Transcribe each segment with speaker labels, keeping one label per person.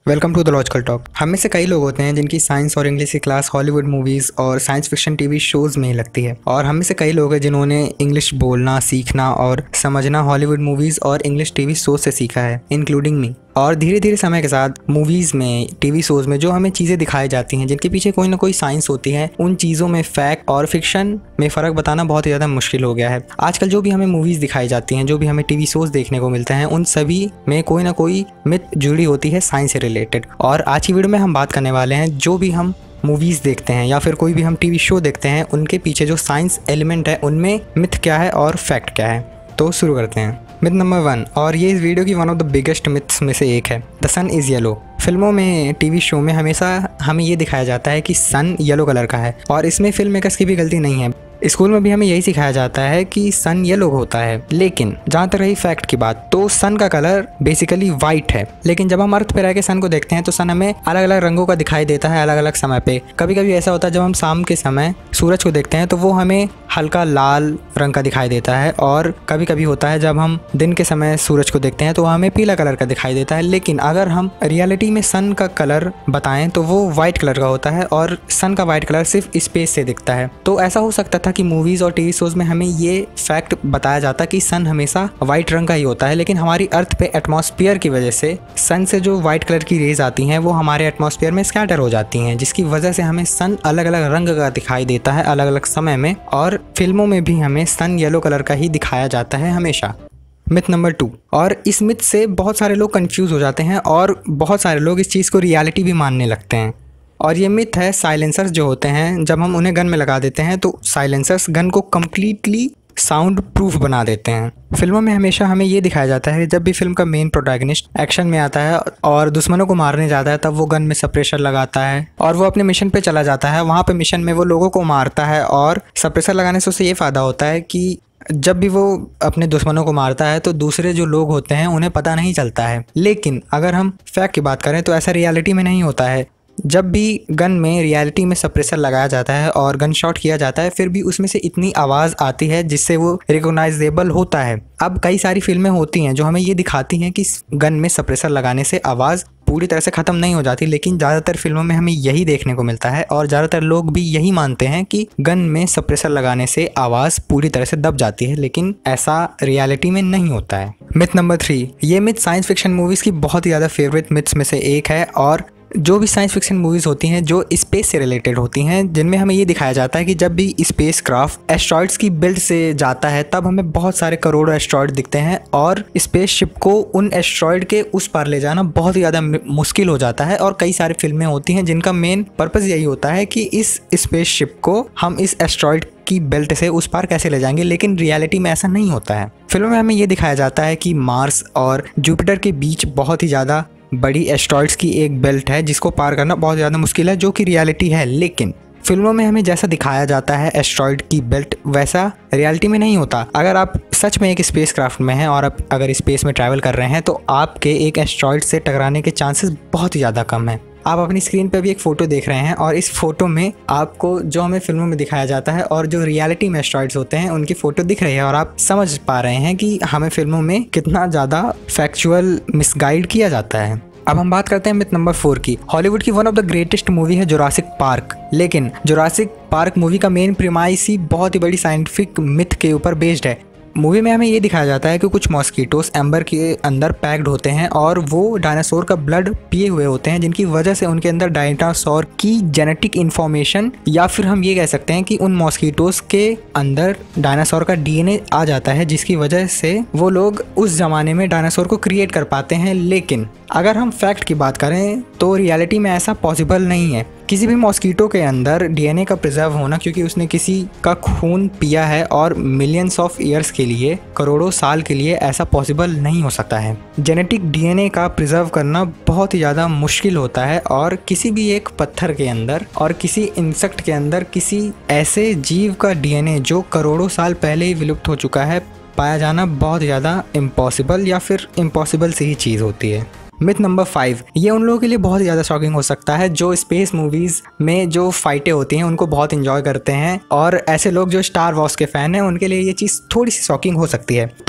Speaker 1: Welcome to the logical talk. हम में से कई लोग होते हैं जिनकी साइंस और इंग्लिश की क्लास हॉलीवुड मूवीज़ और साइंस फिक्शन टीवी शोज़ में ही लगती है, और हम में से कई लोग हैं जिन्होंने इंग्लिश बोलना, सीखना और समझना हॉलीवुड मूवीज़ और इंग्लिश टीवी शोज से सीखा है, इंक्लूडिंग मी। और धीरे धीरे समय के साथ मूवीज़ में, टीवी शोज़ में जो हमें चीज़ें दिखाई जाती हैं जिनके पीछे कोई ना कोई साइंस होती है, उन चीज़ों में फैक्ट और फिक्शन में फ़र्क बताना बहुत ही ज़्यादा मुश्किल हो गया है। आजकल जो भी हमें मूवीज़ दिखाई जाती हैं, जो भी हमें टीवी शोज़ देखने को मिलते हैं, उन सभी में कोई ना कोई मिथ जुड़ी होती है साइंस से रिलेटेड। और आज की वीडियो में हम बात करने वाले हैं जो भी हम मूवीज़ देखते हैं या फिर कोई भी हम टीवी शो देखते हैं, उनके पीछे जो साइंस एलिमेंट है उनमें मिथ क्या है और फैक्ट क्या है। तो शुरू करते हैं। मिथ नंबर 1, और ये इस वीडियो की one of the biggest myths में से एक है, द सन इज़ येलो। फिल्मों में, टीवी शो में हमेशा हमें ये दिखाया जाता है कि सन येलो कलर का है, और इसमें फिल्म मेकर्स की भी गलती नहीं है। स्कूल में भी हमें यही सिखाया जाता है कि सन येलो होता है, लेकिन जहाँ तक रही फैक्ट की बात, तो सन का कलर बेसिकली वाइट है। लेकिन जब हम अर्थ पे रह के सन को देखते हैं तो सन हमें अलग अलग रंगों का दिखाई देता है अलग अलग समय पे। कभी कभी ऐसा होता है जब हम शाम के समय सूरज को देखते हैं तो वो हमें हल्का लाल रंग का दिखाई देता है, और कभी कभी होता है जब हम दिन के समय सूरज को देखते हैं तो हमें पीला कलर का दिखाई देता है। लेकिन अगर हम रियलिटी में सन का कलर बताएं तो वो वाइट कलर का होता है, और सन का वाइट कलर सिर्फ स्पेस से दिखता है। तो ऐसा हो सकता था कि मूवीज़ और टीवी शोज़ में हमें ये फैक्ट बताया जाता कि सन हमेशा वाइट रंग का ही होता है, लेकिन हमारी अर्थ पे एटमॉस्फेयर की वजह से सन से जो वाइट कलर की रेज आती हैं वो हमारे एटमॉस्फेयर में स्कैटर हो जाती हैं, जिसकी वजह से हमें सन अलग अलग रंग का दिखाई देता है अलग अलग समय में, और फिल्मों में भी हमें सन येलो कलर का ही दिखाया जाता है हमेशा। मिथ नंबर 2, और इस मिथ से बहुत सारे लोग कंफ्यूज हो जाते हैं और बहुत सारे लोग इस चीज़ को रियलिटी भी मानने लगते हैं। और ये मिथ है साइलेंसर्स जो होते हैं, जब हम उन्हें गन में लगा देते हैं तो साइलेंसर्स गन को कम्प्लीटली साउंड प्रूफ बना देते हैं। फिल्मों में हमेशा हमें ये दिखाया जाता है जब भी फिल्म का मेन प्रोटैगनिस्ट एक्शन में आता है और दुश्मनों को मारने जाता है, तब वो गन में सप्रेशर लगाता है और वो अपने मिशन पे चला जाता है। वहाँ पे मिशन में वो लोगों को मारता है, और सप्रेशर लगाने से उसे ये फ़ायदा होता है कि जब भी वो अपने दुश्मनों को मारता है तो दूसरे जो लोग होते हैं उन्हें पता नहीं चलता है। लेकिन अगर हम फैक्ट की बात करें तो ऐसा रियलिटी में नहीं होता है। जब भी गन में रियलिटी में सप्रेसर लगाया जाता है और गन शॉट किया जाता है, फिर भी उसमें से इतनी आवाज़ आती है जिससे वो रिकॉग्नाइजेबल होता है। अब कई सारी फिल्में होती हैं जो हमें ये दिखाती हैं कि गन में सप्रेसर लगाने से आवाज़ पूरी तरह से ख़त्म नहीं हो जाती, लेकिन ज़्यादातर फिल्मों में हमें यही देखने को मिलता है, और ज़्यादातर लोग भी यही मानते हैं कि गन में सप्रेसर लगाने से आवाज़ पूरी तरह से दब जाती है, लेकिन ऐसा रियलिटी में नहीं होता है। मिथ नंबर 3, ये मिथ साइंस फिक्शन मूवीज़ की बहुत ही ज़्यादा फेवरेट मिथ्स में से एक है, और जो भी साइंस फिक्शन मूवीज़ होती हैं जो स्पेस से रिलेटेड होती हैं, जिनमें हमें ये दिखाया जाता है कि जब भी स्पेस क्राफ्ट एस्ट्रॉइड्स की बेल्ट से जाता है तब हमें बहुत सारे करोड़ों एस्ट्रॉइड दिखते हैं, और स्पेसशिप को उन एस्ट्रॉइड के उस पार ले जाना बहुत ही ज़्यादा मुश्किल हो जाता है। और कई सारी फिल्में होती हैं जिनका मेन पर्पज़ यही होता है कि इस स्पेसशिप को हम इस एस्ट्रॉइड की बेल्ट से उस पार कैसे ले जाएंगे, लेकिन रियलिटी में ऐसा नहीं होता है। फिल्मों में हमें ये दिखाया जाता है कि मार्स और जुपिटर के बीच बहुत ही ज़्यादा बड़ी एस्ट्रॉइड्स की एक बेल्ट है जिसको पार करना बहुत ज़्यादा मुश्किल है, जो कि रियलिटी है। लेकिन फिल्मों में हमें जैसा दिखाया जाता है एस्ट्रॉइड की बेल्ट, वैसा रियलिटी में नहीं होता। अगर आप सच में एक स्पेस क्राफ्ट में हैं और आप अगर स्पेस में ट्रैवल कर रहे हैं तो आपके एक एस्ट्रॉइड से टकराने के चांसेस बहुत ही ज़्यादा कम हैं। आप अपनी स्क्रीन पे भी एक फ़ोटो देख रहे हैं, और इस फोटो में आपको जो हमें फिल्मों में दिखाया जाता है और जो रियलिटी में एस्ट्रॉइड्स होते हैं उनकी फ़ोटो दिख रही है, और आप समझ पा रहे हैं कि हमें फिल्मों में कितना ज़्यादा फैक्चुअल मिसगाइड किया जाता है। अब हम बात करते हैं मिथ नंबर 4 की। हॉलीवुड की one of the greatest movie है जुरासिक पार्क, लेकिन जुरासिक पार्क मूवी का मेन प्रीमाइस ही बहुत ही बड़ी साइंटिफिक मिथ के ऊपर बेस्ड है। मूवी में हमें ये दिखाया जाता है कि कुछ मॉस्किटोस एम्बर के अंदर पैक्ड होते हैं और वो डायनासोर का ब्लड पिए हुए होते हैं, जिनकी वजह से उनके अंदर डायनासोर की जेनेटिक इन्फॉर्मेशन, या फिर हम ये कह सकते हैं कि उन मॉस्किटोस के अंदर डायनासोर का डीएनए आ जाता है, जिसकी वजह से वो लोग उस ज़माने में डायनासोर को क्रिएट कर पाते हैं। लेकिन अगर हम फैक्ट की बात करें तो रियलिटी में ऐसा पॉसिबल नहीं है। किसी भी मॉस्किटो के अंदर डीएनए का प्रिजर्व होना, क्योंकि उसने किसी का खून पिया है, और मिलियंस ऑफ ईयर्स के लिए, करोड़ों साल के लिए ऐसा पॉसिबल नहीं हो सकता है। जेनेटिक डीएनए का प्रिजर्व करना बहुत ही ज़्यादा मुश्किल होता है, और किसी भी एक पत्थर के अंदर और किसी इंसेक्ट के अंदर किसी ऐसे जीव का डीएनए जो करोड़ों साल पहले ही विलुप्त हो चुका है पाया जाना बहुत ज़्यादा इम्पॉसिबल, या फिर इम्पॉसिबल सी ही चीज़ होती है। मिथ नंबर 5, ये उन लोगों के लिए बहुत ज़्यादा शॉकिंग हो सकता है जो स्पेस मूवीज़ में जो फाइटें होती हैं उनको बहुत इंजॉय करते हैं, और ऐसे लोग जो स्टार वॉर्स के फ़ैन हैं उनके लिए ये चीज़ थोड़ी सी शॉकिंग हो सकती है। तो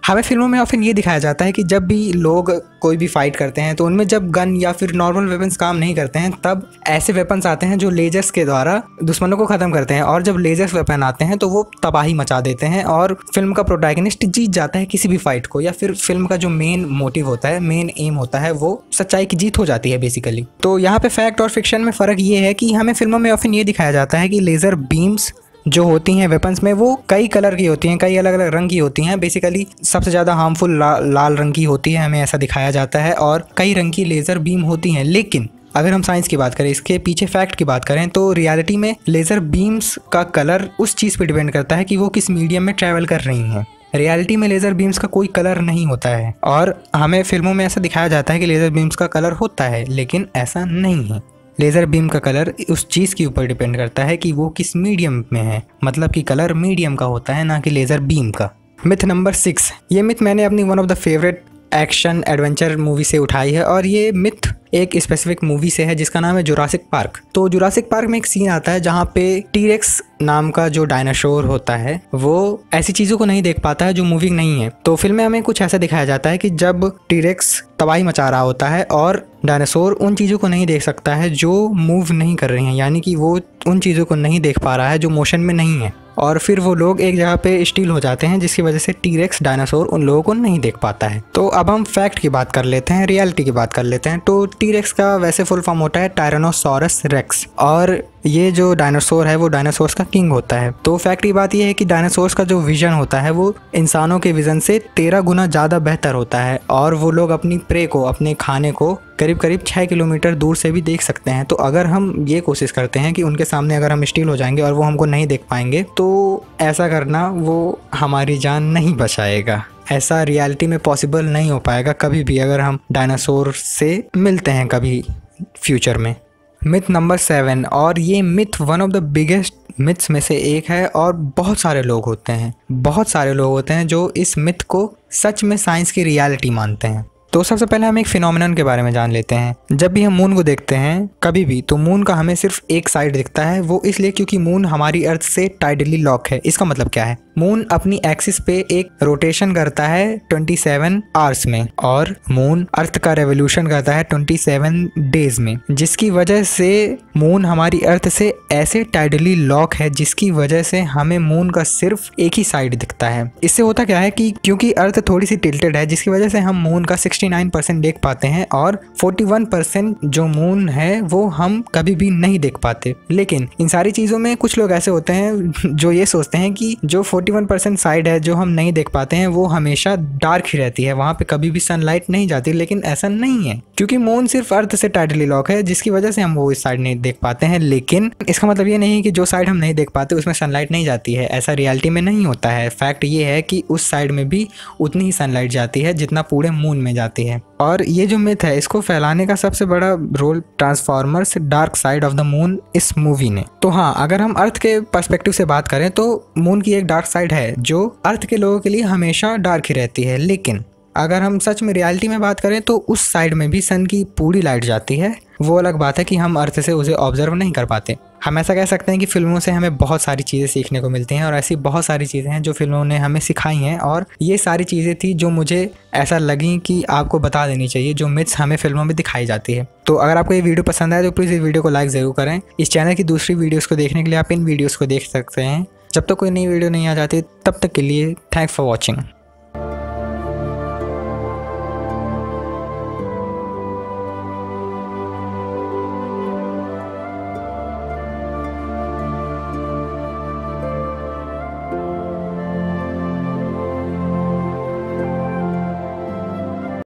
Speaker 1: हमें फिल्मों में ऑफन ये दिखाया जाता है कि जब भी लोग कोई भी फाइट करते हैं तो उनमें जब गन या फिर नॉर्मल वेपन्स काम नहीं करते हैं तब ऐसे वेपन्स आते हैं जो लेजर्स के द्वारा दुश्मनों को ख़त्म करते हैं, और जब लेजर्स वेपन आते हैं तो वो तबाही मचा देते हैं और फिल्म का प्रोटैगनिस्ट जीत जाता है किसी भी फाइट को, या फिर फिल्म का जो मेन मोटिव होता है, मेन एम होता है, वो सच्चाई की जीत हो जाती है बेसिकली। तो यहाँ पे फैक्ट और फिक्शन में फ़र्क ये है कि हमें फिल्मों में ऑफन ये दिखाया जाता है कि लेज़र बीम्स जो होती हैं वेपन्स में वो कई कलर की होती हैं, कई अलग अलग रंग की होती हैं। बेसिकली सबसे ज़्यादा हार्मफुल लाल रंग की होती है, हमें ऐसा दिखाया जाता है, और कई रंग की लेज़र बीम होती हैं। लेकिन अगर हम साइंस की बात करें, इसके पीछे फैक्ट की बात करें, तो रियलिटी में लेज़र बीम्स का कलर उस चीज़ पर डिपेंड करता है कि वो किस मीडियम में ट्रैवल कर रही हैं। रियलिटी में लेज़र बीम्स का कोई कलर नहीं होता है, और हमें फिल्मों में ऐसा दिखाया जाता है कि लेज़र बीम्स का कलर होता है, लेकिन ऐसा नहीं है। लेज़र बीम का कलर उस चीज़ के ऊपर डिपेंड करता है कि वो किस मीडियम में है, मतलब कि कलर मीडियम का होता है, ना कि लेज़र बीम का। मिथ नंबर 6, ये मिथ मैंने अपनी one of the favourite action adventure movie से उठाई है, और ये मिथ एक स्पेसिफिक मूवी से है जिसका नाम है जुरासिक पार्क। तो जुरासिक पार्क में एक सीन आता है जहाँ पे टीरेक्स नाम का जो डायनासोर होता है वो ऐसी चीज़ों को नहीं देख पाता है जो मूविंग नहीं है। तो फिल्म में हमें कुछ ऐसा दिखाया जाता है कि जब टीरेक्स तबाही मचा रहा होता है और डायनासोर उन चीज़ों को नहीं देख सकता है जो मूव नहीं कर रही हैं, यानी कि वो उन चीज़ों को नहीं देख पा रहा है जो मोशन में नहीं है, और फिर वो लोग एक जगह पे स्टील हो जाते हैं जिसकी वजह से टीरेक्स डायनासोर उन लोगों को नहीं देख पाता है। तो अब हम फैक्ट की बात कर लेते हैं, रियलिटी की बात कर लेते हैं। तो टीरेक्स का वैसे फुल फॉर्म होता है टायरानोसॉरस रेक्स, और ये जो डायनासोर है वो डायनासोर्स का किंग होता है। तो फैक्ट की बात ये है कि डायनासोर्स का जो विजन होता है वो इंसानों के विजन से 13 गुना ज़्यादा बेहतर होता है, और वो लोग अपनी प्रे को, अपने खाने को करीब करीब 6 किलोमीटर दूर से भी देख सकते हैं। तो अगर हम ये कोशिश करते हैं कि उनके सामने अगर हम स्टील हो जाएंगे और वो हमको नहीं देख पाएंगे, तो ऐसा करना वो हमारी जान नहीं बचाएगा। ऐसा रियलिटी में पॉसिबल नहीं हो पाएगा कभी भी अगर हम डायनासोर से मिलते हैं कभी फ्यूचर में। मिथ नंबर 7, और ये myth one of the biggest myths में से एक है, और बहुत सारे लोग होते हैं जो इस मिथ को सच में साइंस की रियलिटी मानते हैं। तो सबसे पहले हम एक फिनोमिनन के बारे में जान लेते हैं। जब भी हम मून को देखते हैं कभी भी, तो मून का हमें सिर्फ एक साइड दिखता है, वो इसलिए क्योंकि मून हमारी अर्थ से टाइडली लॉक है। इसका मतलब क्या है, मून अपनी एक्सिस पे एक रोटेशन करता है 27 आवर्स में, और मून अर्थ का रेवोल्यूशन करता है 27 डेज में, जिसकी वजह से मून हमारी अर्थ से ऐसे टाइडली लॉक है जिसकी वजह से हमें मून का सिर्फ एक ही साइड दिखता है। इससे होता क्या है कि क्योंकि अर्थ थोड़ी सी टिल्टेड है जिसकी वजह से हम मून का 69% देख पाते हैं, और 41% जो मून है वो हम कभी भी नहीं देख पाते। लेकिन इन सारी चीज़ों में कुछ लोग ऐसे होते हैं जो ये सोचते हैं कि जो 41% साइड है जो हम नहीं देख पाते हैं वो हमेशा डार्क ही रहती है, वहाँ पे कभी भी सनलाइट नहीं जाती। लेकिन ऐसा नहीं है, क्योंकि मून सिर्फ अर्थ से टाइडली लॉक है जिसकी वजह से हम वो इस साइड नहीं देख पाते हैं। लेकिन इसका मतलब ये नहीं कि जो साइड हम नहीं देख पाते उसमें सनलाइट नहीं जाती है, ऐसा रियलिटी में नहीं होता है। फैक्ट ये है कि उस साइड में भी उतनी ही सनलाइट जाती है जितना पूरे मून में जाती है। और ये जो मिथ है इसको फैलाने का सबसे बड़ा role Transformers Dark Side of the Moon इस मूवी ने। तो हाँ, अगर हम अर्थ के पर्सपेक्टिव से बात करें तो मून की एक डार्क साइड है जो अर्थ के लोगों के लिए हमेशा डार्क ही रहती है। लेकिन अगर हम सच में रियलिटी में बात करें तो उस साइड में भी सन की पूरी लाइट जाती है। वो अलग बात है कि हम अर्थ से उसे ऑब्जर्व नहीं कर पाते। हम ऐसा कह सकते हैं कि फिल्मों से हमें बहुत सारी चीज़ें सीखने को मिलती हैं, और ऐसी बहुत सारी चीज़ें हैं जो फिल्मों ने हमें सिखाई हैं, और ये सारी चीज़ें थी जो मुझे ऐसा लगी कि आपको बता देनी चाहिए, जो मिथ्स हमें फिल्मों में दिखाई जाती है। तो अगर आपको ये वीडियो पसंद आए तो प्लीज़ इस वीडियो को लाइक ज़रूर करें। इस चैनल की दूसरी वीडियोज़ को देखने के लिए आप इन वीडियोज़ को देख सकते हैं। जब तक कोई नई वीडियो नहीं आ जाती तब तक के लिए थैंक्स फॉर वॉचिंग।